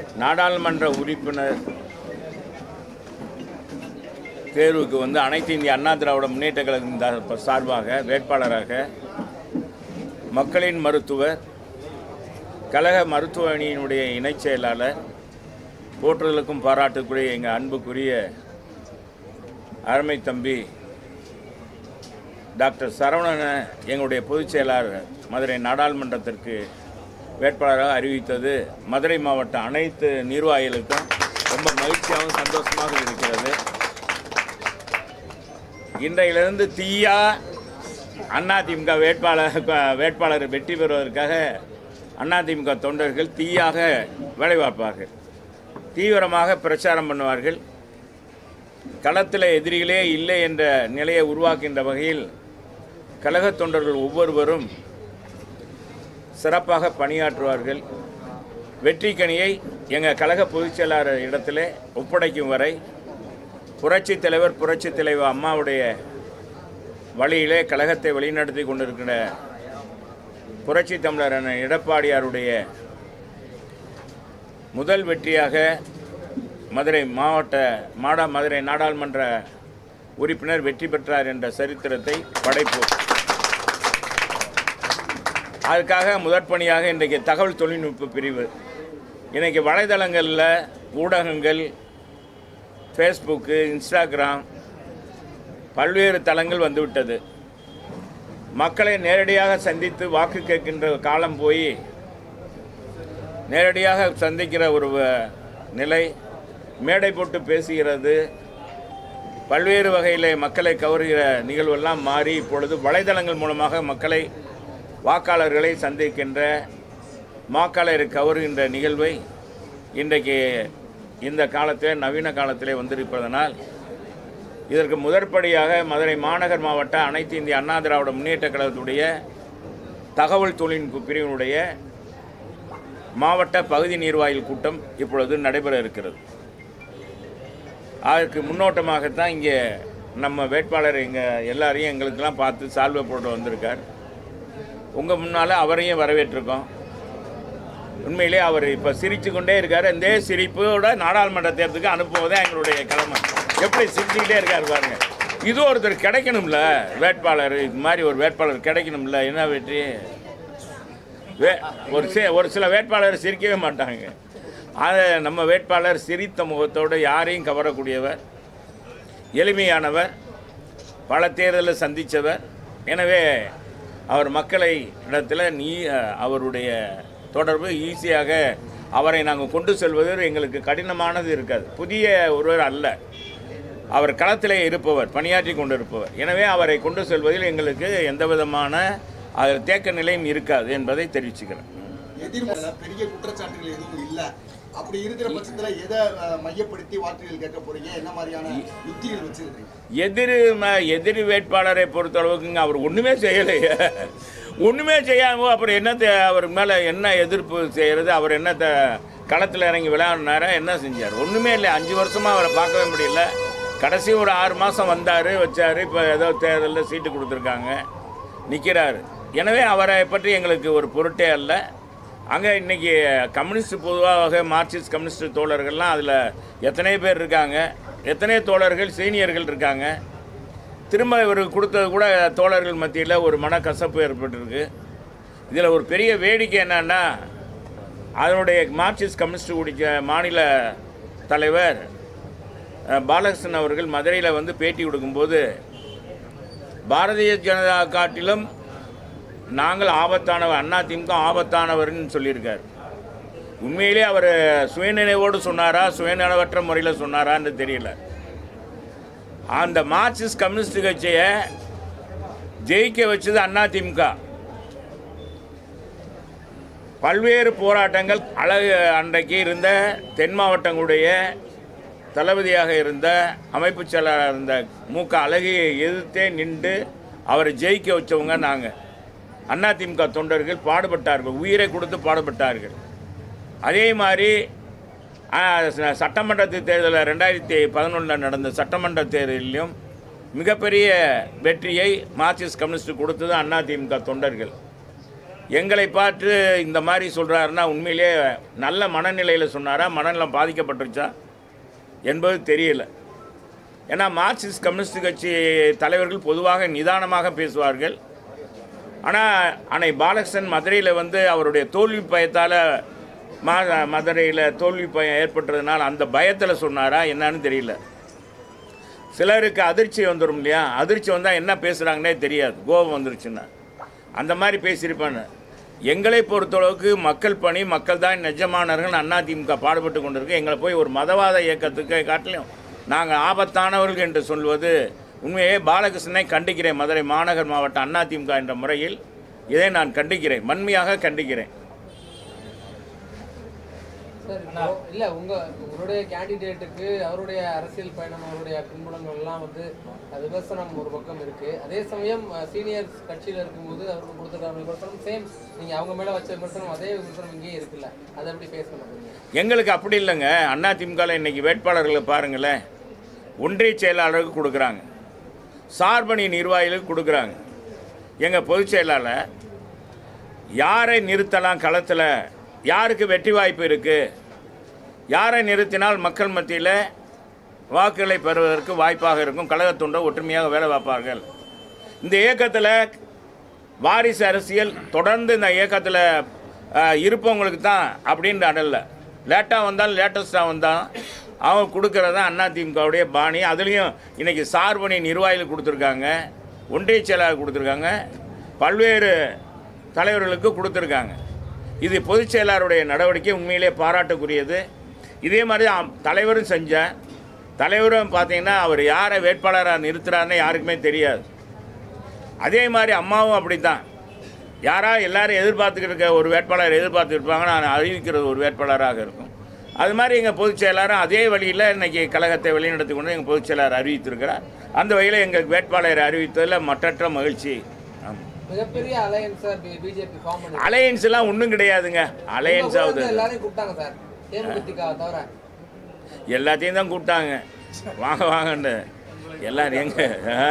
நாடாளுமன்ற உறுப்பினர் தேர்வுக்கு அனைத்து இந்திய அண்ணா திராவிட முன்னேற்ற கழகத்தின் சார்பாக வேட்பாளராக மக்களின் மருத்துவர் கழக மருத்துவ அணியினுடைய இணைச் செயலாளர் போற்றுதலுக்கும் பாராட்டுக்குரிய எங்கள் அன்புக்குரிய அருமை தம்பி டாக்டர் சரவணனை எங்களுடைய பொதுச் செயலாளர் மதுரை நாடாளுமன்றத்திற்கு வேட்பாளராக அறிவித்தது மதுரை மாவட்ட அனைத்து நிர்வாகிகளுக்கும் ரொம்ப மகிழ்ச்சியாகவும் சந்தோஷமாக இருக்கிறது. இன்றையிலிருந்து தீயா அதிமுக வேட்பாளர் வெற்றி பெறுவதற்காக அதிமுக தொண்டர்கள் தீயாக வேலை பார்ப்பார்கள், தீவிரமாக பிரச்சாரம் பண்ணுவார்கள். களத்தில் எதிரிகளே இல்லை என்ற நிலையை உருவாக்கின்ற வகையில் கழக தொண்டர்கள் ஒவ்வொருவரும் சிறப்பாக பணியாற்றுவார்கள். வெற்றிக்கனியை எங்கள் கழக பொதுச் செயலாளர் இடத்திலே ஒப்படைக்கும் வரை புரட்சித் தலைவர் அம்மாவுடைய வழியிலே கழகத்தை வழிநடத்தி கொண்டிருக்கிற புரட்சி தமிழர் எடப்பாடியாருடைய முதல் வெற்றியாக மதுரை மதுரை நாடாளுமன்ற உறுப்பினர் வெற்றி பெற்றார் என்ற சரித்திரத்தை படைப்போம். அதுக்காக முதற்பணியாக இன்றைக்கு தகவல் தொழில்நுட்ப பிரிவு, இன்றைக்கி வலைதளங்களில் ஊடகங்கள், ஃபேஸ்புக்கு, இன்ஸ்டாகிராம் பல்வேறு தளங்கள் வந்துவிட்டது. மக்களை நேரடியாக சந்தித்து வாக்கு கேட்கின்ற காலம் போய் நேரடியாக சந்திக்கிற ஒரு நிலை, மேடை போட்டு பேசுகிறது, பல்வேறு வகையில் மக்களை கவர்கிற நிகழ்வெல்லாம் மாறி இப்பொழுது வலைதளங்கள் மூலமாக மக்களை வாக்காளர்களை சந்திக்கின்ற வாக்காளரை கவர்கின்ற நிகழ்வை இன்றைக்கு இந்த காலத்தில் நவீன காலத்திலே வந்திருப்பதனால் இதற்கு முதற்படியாக மதுரை மாநகர் மாவட்ட அனைத்து இந்திய அண்ணா திராவிட முன்னேற்ற கழகத்துடைய தகவல் தொழில்நுட்ப பிரிவினுடைய மாவட்ட பகுதி நிர்வாகிகள் கூட்டம் இப்பொழுது நடைபெற இருக்கிறது. அதற்கு முன்னோட்டமாகத்தான் இங்கே நம்ம வேட்பாளர் இங்கே எல்லாரையும் எங்களுக்கெல்லாம் பார்த்து சால்வை போட்டு வந்திருக்கார். உங்கள் முன்னால் அவரையும் வரவேற்றிருக்கோம். உண்மையிலே அவர் இப்போ சிரித்து கொண்டே இருக்கார். இந்த சிரிப்போட நாடாளுமன்ற தேர்தலுக்கு அனுப்புவதே எங்களுடைய கடமை. எப்படி சிரிச்சுக்கிட்டே இருக்கார் பாருங்க. இது ஒருத்தர் கிடைக்கணும்ல, வேட்பாளர் இது மாதிரி ஒரு வேட்பாளர் கிடைக்கணும்ல. என்ன வெற்றி, ஒரு சில வேட்பாளர் சிரிக்கவே மாட்டாங்க. அதை நம்ம வேட்பாளர் சிரித்த முகத்தோடு யாரையும் கவரக்கூடியவர், எளிமையானவர், பல தேர்தலில் சந்தித்தவர். எனவே அவர் மக்களை இடத்துல அவருடைய தொடர்பு ஈஸியாக அவரை நாங்கள் கொண்டு செல்வது எங்களுக்கு கடினமானது இருக்காது. புதிய ஒருவர் அல்ல, அவர் களத்திலே இருப்பவர், பணியாற்றி கொண்டு இருப்பவர். எனவே அவரை கொண்டு செல்வதில் எங்களுக்கு எந்த விதமான அதில் தேக்க நிலையும் இருக்காது என்பதை தெரிவிச்சுக்கிறேன். பெரிய குற்றச்சாட்டுகள் எதுவும் இல்லை. அப்படி இருக்கிற பட்சத்தில் எதை மையப்படுத்தி வாக்குகள் கேட்க போறீங்க? என்ன மாதிரியான யுக்திகள் வச்சிருக்கீங்க? எதிரி வேட்பாளரை பொறுத்தளவுக்குங்க அவர் ஒன்றுமே செய்யலையே. ஒன்றுமே செய்யாமல் அப்புறம் என்னத்தை அவர் மேலே என்ன எதிர்ப்பு செய்கிறது? அவர் என்னத்தை களத்தில் இறங்கி விளையாடினாரா? என்ன செஞ்சார்? ஒன்றுமே இல்லை. 5 வருஷமாக அவரை பார்க்கவே முடியல. கடைசி ஒரு 6 மாதம் வந்தார், வச்சார். இப்போ ஏதோ தேர்தலில் சீட்டு கொடுத்துருக்காங்க, நிற்கிறார். எனவே அவரை பற்றி எங்களுக்கு ஒரு பொருட்டே அல்ல. அங்கே இன்றைக்கி கம்யூனிஸ்ட் பொதுவாக மார்க்சிஸ்ட் கம்யூனிஸ்ட் தோழர்கள்லாம் அதில் எத்தனை பேர் இருக்காங்க, எத்தனை தோழர்கள் சீனியர்கள் இருக்காங்க. திரும்ப இவருக்கு கொடுத்தது கூட தோழர்கள் மத்தியில் ஒரு மனக்கசப்பு ஏற்பட்டிருக்கு. இதில் ஒரு பெரிய வேடிக்கை என்னன்னா, அதனுடைய மார்க்சிஸ்ட் கம்யூனிஸ்ட் குடிக்க மாநில தலைவர் பாலகிருஷ்ணன் அவர்கள் மதுரையில் பேட்டி கொடுக்கும்போது பாரதிய ஜனதா காட்டிலும் நாங்கள் ஆபத்தானவர், அதிமுக ஆபத்தானவர்னு சொல்லியிருக்கார். உண்மையிலே அவர் சுயநினைவோடு சொன்னாரா, சுயநலவற்ற முறையில் சொன்னாரான்னு தெரியல. அந்த மார்க்சிஸ்ட் கம்யூனிஸ்ட் கட்சியை ஜெயிக்க வச்சது அதிமுக. பல்வேறு போராட்டங்கள் அன்றைக்கு இருந்த தென் மாவட்டங்களுடைய தளபதியாக இருந்த அமைப்பு செயலாளர் இருந்த மு.க. அழகியை எதிர்த்தே நின்று அவரை ஜெயிக்க வச்சவங்க நாங்கள். அதிமுக தொண்டர்கள் பாடுபட்டார்கள், உயிரை கொடுத்து பாடுபட்டார்கள். அதே மாதிரி சட்டமன்ற தேர்தலில் 2011 நடந்த சட்டமன்ற தேர்தலிலும் மிகப்பெரிய வெற்றியை மார்க்சிஸ்ட் கம்யூனிஸ்ட் கொடுத்தது அதிமுக தொண்டர்கள். எங்களை பார்த்து இந்த மாதிரி சொல்கிறாருன்னா உண்மையிலே நல்ல மனநிலையில் சொன்னாரா, மனநலம் பாதிக்கப்பட்டுருச்சா என்பது தெரியல. ஏன்னா மார்க்சிஸ்ட் கம்யூனிஸ்ட் கட்சி தலைவர்கள் பொதுவாக நிதானமாக பேசுவார்கள். ஆனால் அன்னை பாலகிருஷ்ணன் மதுரையில் அவருடைய தோல்வி பயத்தால் மதுரையில் தோல்வி பயம் ஏற்பட்டதுனால அந்த பயத்தில் சொன்னாரா என்னன்னு தெரியல. சிலருக்கு அதிர்ச்சி வந்துடும் இல்லையா, அதிர்ச்சி வந்தால் என்ன பேசுகிறாங்கன்னே தெரியாது, கோபம் வந்துருச்சுன்னா அந்த மாதிரி பேசியிருப்பான்னு. எங்களை பொறுத்தளவுக்கு மக்கள் பணி, மக்கள் தான் நிஜமானவர்கள் அதிமுக பாடுபட்டு கொண்டிருக்கு. எங்களை போய் ஒரு மதவாத இயக்கத்துக்கு காட்டிலும் நாங்கள் ஆபத்தானவர்கள் என்று சொல்வது உண்மையே பாலகிருஷ்ணனை கண்டிக்கிறேன். மதுரை மாநகர் மாவட்ட அதிமுக என்ற முறையில் இதை நான் கண்டிக்கிறேன், வன்மையாக கண்டிக்கிறேன். சார் இல்லை உங்களுடைய கேண்டிடேட்டுக்கு அவருடைய அரசியல் பயணம், அவருடைய பின்புலங்கள்லாம் அது விமர்சனம் ஒரு பக்கம் இருக்குது. அதே சமயம் சீனியர் கட்சியில் இருக்கும்போது அவருக்கு கொடுத்துருக்காங்க விமர்சனம் சேம், நீங்கள் அவங்க மேலே வச்ச விமர்சனம் அதே விமர்சனம் இங்கேயே இருக்குல்ல, அதை எப்படி பேச மாட்டீங்க? எங்களுக்கு அப்படி இல்லைங்க. அதிமுகவில் இன்றைக்கி வேட்பாளர்களை பாருங்களேன், ஒன்றிய செயலாளருக்கு கொடுக்குறாங்க, சார்பணி நிர்வாகிகளுக்கு கொடுக்குறாங்க. எங்கள் பொதுச் செயலாளர் யாரை நிறுத்தலாம் களத்தில், யாருக்கு வெற்றி வாய்ப்பு இருக்குது, யாரை நிறுத்தினால் மக்கள் மத்தியில் வாக்குகளை பெறுவதற்கு வாய்ப்பாக இருக்கும், கழகத்துண்டை ஒற்றுமையாக வேலை பார்ப்பார்கள். இந்த இயக்கத்தில் வாரிசு அரசியல் தொடர்ந்து இந்த இயக்கத்தில் இருப்பவங்களுக்கு தான் அப்படின்னு அடல்ல. லேட்டாக வந்தாலும் லேட்டஸ்ட்டாக வந்தாலும் அவங்க கொடுக்கறது தான் அதிமுகவுடைய பாணி. அதுலேயும் இன்றைக்கி சார்பணி நிர்வாகிகள் கொடுத்துருக்காங்க, ஒன்றிய செயலாளர் கொடுத்துருக்காங்க, பல்வேறு தலைவர்களுக்கு கொடுத்துருக்காங்க. இது பொதுச் செயலாளருடைய நடவடிக்கை உண்மையிலே பாராட்டுக்குரியது. இதே மாதிரி தலைவரும் செஞ்சேன். தலைவரும் பார்த்தீங்கன்னா அவர் யாரை வேட்பாளராக நிறுத்துறாருன்னு யாருக்குமே தெரியாது. அதே மாதிரி அம்மாவும் அப்படி தான், எல்லாரும் எதிர்பார்த்துக்கிட்டு இருக்க ஒரு வேட்பாளர் எதிர்பார்த்துருப்பாங்க, நான் அறிவிக்கிறது ஒரு வேட்பாளராக இருக்கும். அது மாதிரி எங்கள் பொதுச் செயலாளரும் அதே வழியில் இன்றைக்கி கழகத்தை வழிநடத்தி கொண்டு எங்கள் பொதுச் செயலாளர் அறிவித்திருக்கிறார். அந்த வகையில் எங்கள் வேட்பாளரை அறிவித்ததில் மற்றற்ற மகிழ்ச்சி. மிகப்பெரிய அலையன்ஸ்லாம் ஒன்றும் கிடையாதுங்க. அலையன்ஸ் ஆகுது, எல்லாத்தையும் தான் கூப்பிட்டாங்க, வாங்க வாங்கன்னு எல்லாரும். எங்க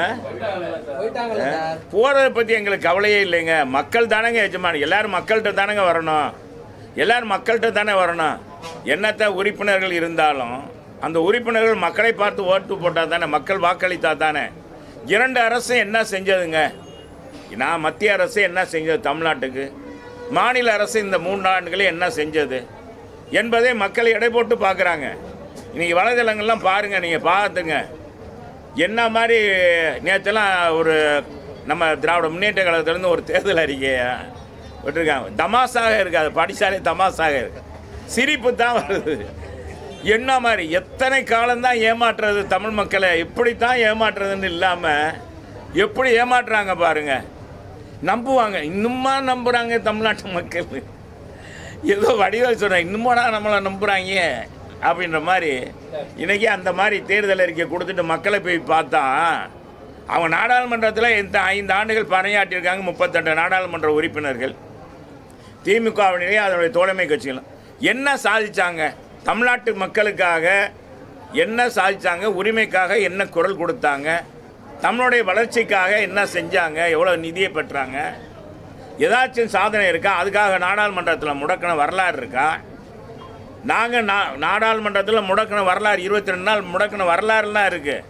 போகிறத பற்றி எங்களுக்கு கவலையே இல்லைங்க. மக்கள் தானேங்க எஜமானி, எல்லோரும் மக்கள்கிட்ட தானேங்க வரணும், எல்லோரும் மக்கள்கிட்ட தானே வரணும். என்னத்த உறுப்பினர்கள் இருந்தாலும் அந்த உறுப்பினர்கள் மக்களை பார்த்து ஓட்டு போட்டால் தானே, மக்கள் வாக்களித்தா தானே. 2 அரசு என்ன செஞ்சதுங்க? நான் மத்திய அரசு என்ன செஞ்சது தமிழ்நாட்டுக்கு, மாநில அரசு இந்த 3 ஆண்டுகளே என்ன செஞ்சது என்பதை மக்கள் எடை போட்டு பார்க்குறாங்க. இன்றைக்கி வலைதளங்கள்லாம் பாருங்கள், நீங்கள் பார்த்துங்க. என்ன மாதிரி நேற்றுலாம் ஒரு நம்ம திராவிட முன்னேற்ற கழகத்திலேருந்து ஒரு தேர்தல் அறிக்கையை விட்டுருக்காங்க. தமாசாக இருக்குது, அது படித்தாலே தமாசாக இருக்குது, சிரிப்பு தான் வருது. என்ன மாதிரி எத்தனை காலம்தான் ஏமாற்றுறது தமிழ் மக்களை, இப்படித்தான் ஏமாற்றுறதுன்னு இல்லாமல் எப்படி ஏமாற்றுறாங்க பாருங்கள். நம்புவாங்க, இன்னுமா நம்புகிறாங்க தமிழ்நாட்டு மக்கள். ஏதோ வடிவேல் சொல்கிறேன், இன்னுமாடா நம்மளை நம்புகிறாங்க அப்படின்ற மாதிரி. இன்றைக்கி அந்த மாதிரி தேர்தல் அறிக்கை கொடுத்துட்டு மக்களை போய் பார்த்தா அவங்க நாடாளுமன்றத்தில் 5 ஆண்டுகள் பணியாற்றியிருக்காங்க. 38 நாடாளுமன்ற உறுப்பினர்கள் திமுகவினரே அதனுடைய தோழமை கட்சிகளும் என்ன சாதிச்சாங்க? தமிழ்நாட்டு மக்களுக்காக என்ன சாதிச்சாங்க? உரிமைக்காக என்ன குரல் கொடுத்தாங்க? தமிழுடைய வளர்ச்சிக்காக என்ன செஞ்சாங்க? எவ்வளோ நிதியை பெற்றாங்க? ஏதாச்சும் சாதனை இருக்கா? அதுக்காக நாடாளுமன்றத்தில் முடக்கின வரலாறு இருக்கா? நாங்கள் நாடாளுமன்றத்தில் முடக்கின வரலாறு 22 நாள் முடக்கின வரலாறுலாம் இருக்குது.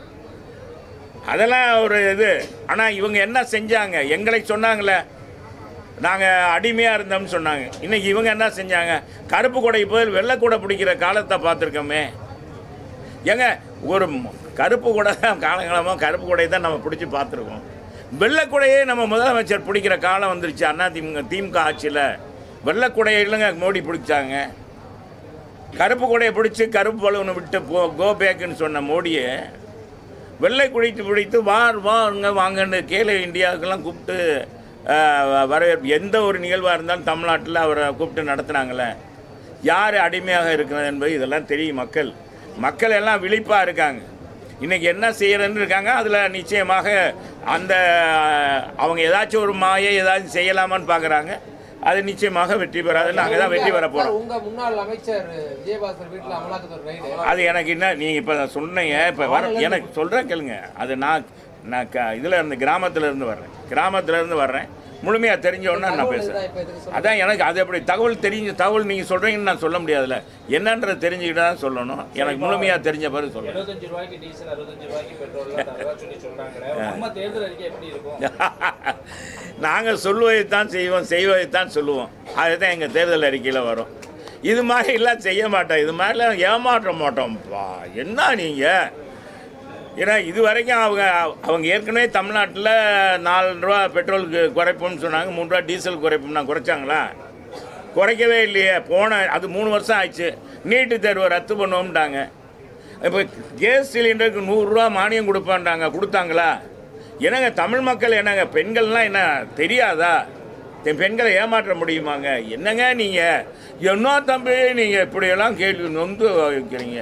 அதெல்லாம் ஒரு இது. ஆனால் இவங்க என்ன செஞ்சாங்க? எங்களை சொன்னாங்களே நாங்கள் அடிமையாக இருந்தோம்னு சொன்னாங்க. இன்றைக்கி இவங்க என்ன செஞ்சாங்க? கருப்பு கொடை போய் வெள்ளைக்கூடை பிடிக்கிற காலத்தை பார்த்துருக்கோமே. ஏங்க, ஒரு கருப்பு கொடை தான் காலங்காலமாக கருப்பு கொடையை தான் நம்ம பிடிச்சி பார்த்துருக்கோம். வெள்ளைக்கூடையே நம்ம முதலமைச்சர் பிடிக்கிற காலம் வந்துருச்சு. திமுக ஆட்சியில் வெள்ளைக்கூடையை இல்லைங்க மோடி பிடிச்சாங்க. கருப்பு கொடையை பிடிச்சி கருப்பு பலூனை விட்டு கோ பேக்குன்னு சொன்ன மோடியை வெள்ளை பிடித்து வாங்க வாங்கன்னு கேலோ இந்தியாவுக்கெல்லாம் கூப்பிட்டு வரவேற்பு. எந்த ஒரு நிகழ்வாக இருந்தாலும் தமிழ்நாட்டில் அவரை கூப்பிட்டு நடத்துனாங்களே. யார் அடிமையாக இருக்கிறது என்பது இதெல்லாம் தெரியும். மக்கள் எல்லாம் விழிப்பாக இருக்காங்க. இன்றைக்கி என்ன செய்கிறன்னு இருக்காங்க. அதில் நிச்சயமாக அந்த அவங்க ஏதாச்சும் ஒரு மாயை ஏதாச்சும் செய்யலாமான்னு பார்க்குறாங்க. அது நிச்சயமாக வெற்றி பெறாது. நாங்கள் தான் வெற்றி பெற போகிறோம். உங்கள் முன்னாள் அமைச்சர் விஜயபாஸ்கர் வீட்டில் அமலாக்கத்துறை ரைடு, அது எனக்கு என்ன நீங்கள் இப்போ சொன்னீங்க. இப்போ எனக்கு சொல்கிறேன் கேளுங்க. அது நான் இதில் இருந்து கிராமத்தில் இருந்து வர்றேன். முழுமையாக தெரிஞ்சவொன்னா நான் பேசுகிறேன். அதான் எனக்கு அது எப்படி தகவல் நீங்கள் சொல்கிறீங்கன்னு நான் சொல்ல முடியாதுல்ல. என்னன்றது தெரிஞ்சுக்கிட்டு தான் சொல்லணும். எனக்கு முழுமையாக தெரிஞ்ச பிறகு சொல்லணும். 75 ரூபாய்க்கு டீசல், 65 ரூபாய்க்கு பெட்ரோல் சொல்கிறாங்க. நம்ம தேர்தல் அறிக்கை எப்படி இருக்கும்? நாங்கள் சொல்லுவதைத்தான் செய்வதைத்தான் சொல்லுவோம். அதுதான் எங்கள் தேர்தல் அறிக்கையில் வரும். இது மாதிரிலாம் செய்ய மாட்டோம், இது மாதிரிலாம் ஏமாற்ற மாட்டோம்ப்பா. என்ன நீங்கள், ஏன்னா இது வரைக்கும் அவங்க ஏற்கனவே தமிழ்நாட்டில் 4 ரூபா பெட்ரோலுக்கு குறைப்போம்னு சொன்னாங்க, 3 ரூபா டீசல் குறைப்போம்னா குறைச்சாங்களா? குறைக்கவே இல்லையே. அது 3 வருஷம் ஆயிடுச்சு. நீட்டு தேர்வை ரத்து பண்ணுவோம்ட்டாங்க. இப்போ கேஸ் சிலிண்டருக்கு 100 ரூபா மானியம் கொடுத்தாங்களா? என்னங்க தமிழ் மக்கள், என்னங்க பெண்கள்லாம் என்ன தெரியாதா? பெண்களை ஏமாற்ற முடியுமாங்க? என்னங்க நீங்கள், என்ன தம்பி நீங்கள் இப்படியெல்லாம் கேள்வி நொந்து வைக்கிறீங்க?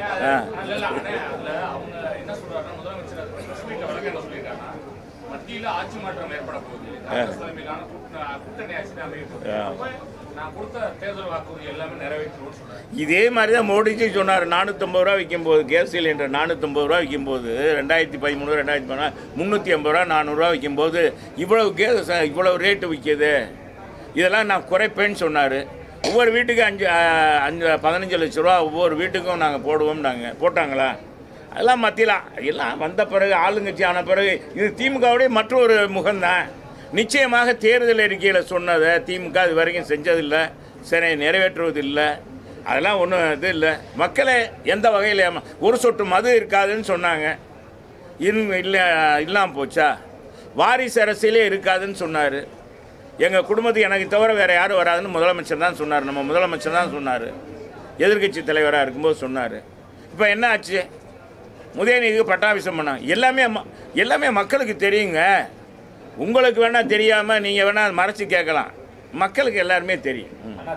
இதே மாதிரி தான் மோடிஜி சொன்னார். 450 ரூபா விற்கும்போது, கேஸ் சிலிண்டர் 450 ரூபா விற்கும்போது 2013 2014 350 ரூபா 400 ரூபா விற்கும்போது இவ்வளவு ரேட்டு விற்கிது, இதெல்லாம் நான் குறைப்பேன்னு சொன்னார். ஒவ்வொரு வீட்டுக்கு 15 லட்ச ரூபா ஒவ்வொரு வீட்டுக்கும் நாங்கள் போடுவோம்னாங்க. போட்டாங்களா? அதெல்லாம் மத்தியில் எல்லாம் வந்த பிறகு, ஆளுங்கட்சி ஆன பிறகு, இது திமுகவுடைய மற்றொரு முகம்தான். நிச்சயமாக தேர்தல் அறிக்கையில் சொன்னதை திமுக இது வரைக்கும் செஞ்சதில்லை, சரி நிறைவேற்றுவதில்லை. அதெல்லாம் ஒன்றும் இது இல்லை. மக்களை எந்த வகையில் ஒரு சொட்டு மது இருக்காதுன்னு சொன்னாங்க, இல்லாமல் போச்சா? வாரிசு அரசியலே இருக்காதுன்னு சொன்னார். எங்கள் குடும்பத்துக்கு எனக்கு தவிர வேறு யாரும் வராதுன்னு முதலமைச்சர் தான் சொன்னார். நம்ம முதலமைச்சர் தான் சொன்னார், எதிர்க்கட்சி தலைவராக இருக்கும்போது சொன்னார். இப்போ என்ன ஆச்சு? உதயநிதிக்கு பட்டாபிஷம் பண்ணாங்க. எல்லாமே மக்களுக்கு தெரியுங்க. உங்களுக்கு வேணால் தெரியாமல் நீங்கள் வேணால் மறைச்சி கேட்கலாம், மக்களுக்கு எல்லாருமே தெரியும்.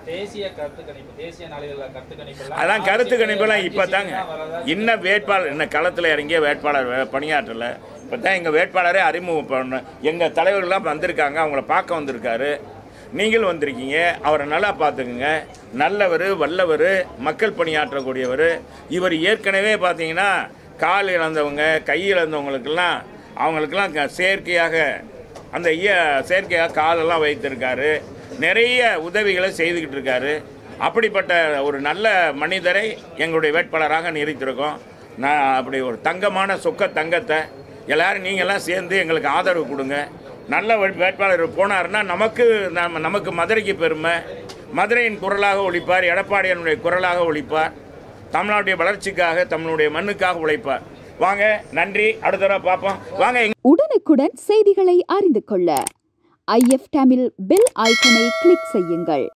அதான் கருத்து கணிப்பெல்லாம் இப்போ தாங்க, இன்னும் வேட்பாளர் இன்னும் களத்தில் இறங்கிய வேட்பாளர் பணியாற்றலை. இப்போ தான் எங்கள் வேட்பாளரே அறிமுகம் பண்ண எங்கள் தலைவர்கள்லாம் வந்திருக்காங்க, அவங்கள பார்க்க வந்திருக்காரு. நீங்கள் வந்திருக்கீங்க, அவரை நல்லா பார்த்துக்குங்க. நல்லவர், வல்லவர், மக்கள் பணியாற்றக்கூடியவர். இவர் ஏற்கனவே பார்த்தீங்கன்னா கால் இழந்தவங்க, கை இழந்தவங்களுக்கெல்லாம் அவங்களுக்கெல்லாம் செயற்கையாக காலெல்லாம் வைத்திருக்காரு. நிறைய உதவிகளை செய்துக்கிட்டு இருக்காரு. அப்படிப்பட்ட ஒரு நல்ல மனிதரை எங்களுடைய வேட்பாளராக நிறுத்தியிருக்கோம். நான் அப்படி ஒரு தங்கமான தங்கத்தை எல்லோரும் நீங்கள்லாம் சேர்ந்து எங்களுக்கு ஆதரவு கொடுங்க. நல்ல வேட்பாளர் போனார்னா நமக்கு மதுரைக்கு பெருமை. மதுரையின் குரலாக ஒலிப்பார், எடப்பாடியனுடைய குரலாக ஒலிப்பார், தமிழ்நாட்டுடைய வளர்ச்சிக்காக, தமிழுடைய மண்ணுக்காக உழைப்பார். வாங்க, நன்றி. அடுத்த தடவை பார்ப்போம். வாங்க. உடனுக்குடன் செய்திகளை அறிந்து கொள்ள iftamil பெல் ஐக்கனை கிளிக் செய்யுங்கள்.